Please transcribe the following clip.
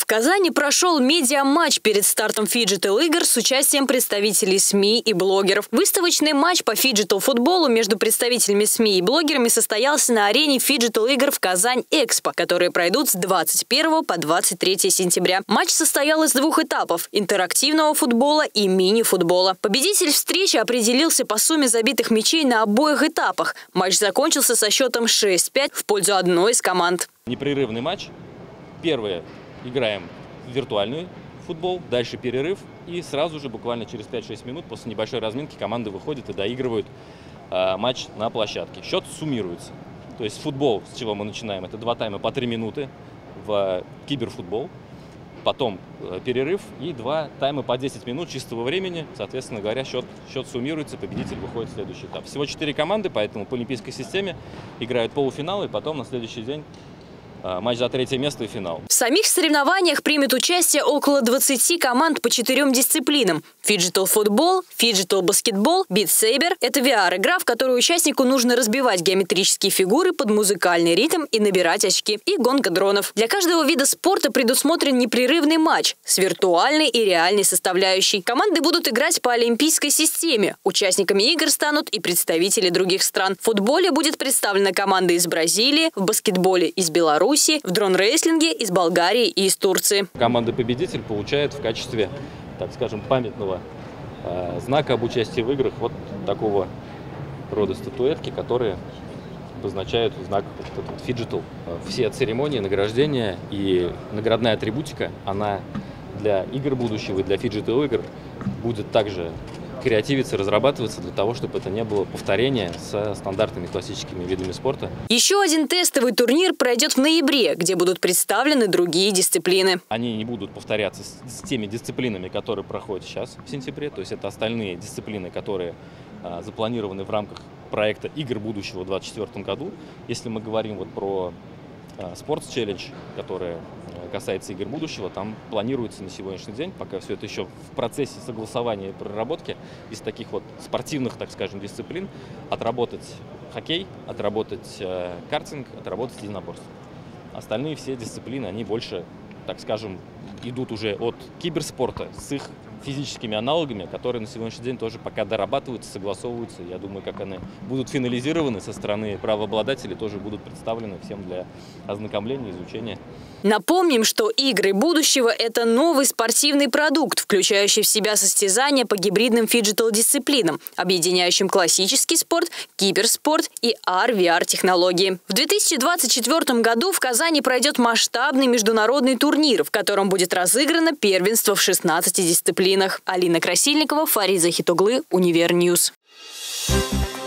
Казани прошел медиа-матч перед стартом фиджитал-игр с участием представителей СМИ и блогеров. Выставочный матч по фиджитал-футболу между представителями СМИ и блогерами состоялся на арене фиджитал-игр в Казань-Экспо, которые пройдут с 21 по 23 сентября. Матч состоял из двух этапов – интерактивного футбола и мини-футбола. Победитель встречи определился по сумме забитых мячей на обоих этапах. Матч закончился со счетом 6-5 в пользу одной из команд. Непрерывный матч. Первое. Играем в виртуальный футбол, дальше перерыв, и сразу же, буквально через 5-6 минут после небольшой разминки, команды выходят и доигрывают матч на площадке. Счет суммируется. То есть футбол, с чего мы начинаем, это 2 тайма по 3 минуты в киберфутбол, потом перерыв и 2 тайма по 10 минут чистого времени. Соответственно говоря, счет суммируется, победитель выходит в следующий этап. Всего 4 команды, поэтому по олимпийской системе играют полуфиналы, и потом на следующий день матч за 3-е место и финал. В самих соревнованиях примет участие около 20 команд по 4 дисциплинам. Фиджитал-футбол, фиджитал-баскетбол, бит-сейбер – это VR-игра, в которой участнику нужно разбивать геометрические фигуры под музыкальный ритм и набирать очки, и гонка дронов. Для каждого вида спорта предусмотрен непрерывный матч с виртуальной и реальной составляющей. Команды будут играть по олимпийской системе. Участниками игр станут и представители других стран. В футболе будет представлена команда из Бразилии, в баскетболе из Беларуси, в дрон-рейслинге из Болгарии и из Турции. Команда-победитель получает в качестве, так скажем, памятного знака об участии в играх вот такого рода статуэтки, которые обозначают знак фиджитал. Все церемонии, награждения и наградная атрибутика, она для игр будущего и для фиджитал-игр будет также креативиться, разрабатываться для того, чтобы это не было повторение со стандартными классическими видами спорта. Еще один тестовый турнир пройдет в ноябре, где будут представлены другие дисциплины. Они не будут повторяться с теми дисциплинами, которые проходят сейчас в сентябре. То есть это остальные дисциплины, которые запланированы в рамках проекта «Игр будущего» в 2024 году. Если мы говорим вот про Sports Challenge, который касается игр будущего, там планируется на сегодняшний день, пока все это еще в процессе согласования и проработки, из таких вот спортивных, так скажем, дисциплин отработать хоккей, отработать картинг, отработать единоборство. Остальные все дисциплины, они больше, так скажем, идут уже от киберспорта с их физическими аналогами, которые на сегодняшний день тоже пока дорабатываются, согласовываются. Я думаю, как они будут финализированы со стороны правообладателей, тоже будут представлены всем для ознакомления, изучения. Напомним, что игры будущего – это новый спортивный продукт, включающий в себя состязания по гибридным фиджитал-дисциплинам, объединяющим классический спорт, киберспорт и AR/VR-технологии. В 2024 году в Казани пройдет масштабный международный турнир, в котором будет разыграно первенство в 16 дисциплинах. Алина Красильникова, Фарид Захитоглы, Универньюз.